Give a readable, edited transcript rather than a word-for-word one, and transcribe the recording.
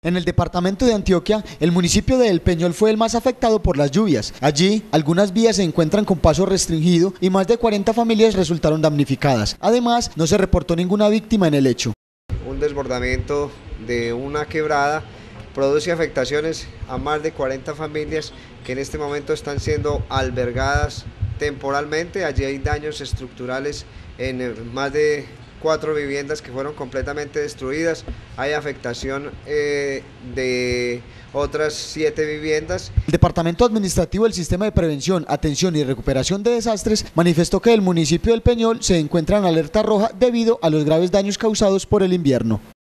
En el departamento de Antioquia, el municipio de El Peñol fue el más afectado por las lluvias. Allí, algunas vías se encuentran con paso restringido y más de 40 familias resultaron damnificadas. Además, no se reportó ninguna víctima en el hecho. Un desbordamiento de una quebrada produce afectaciones a más de 40 familias que en este momento están siendo albergadas temporalmente. Allí hay daños estructurales en más de 4 viviendas que fueron completamente destruidas. Hay afectación de otras 7 viviendas. El Departamento Administrativo del Sistema de Prevención, Atención y Recuperación de Desastres manifestó que el municipio del Peñol se encuentra en alerta roja debido a los graves daños causados por el invierno.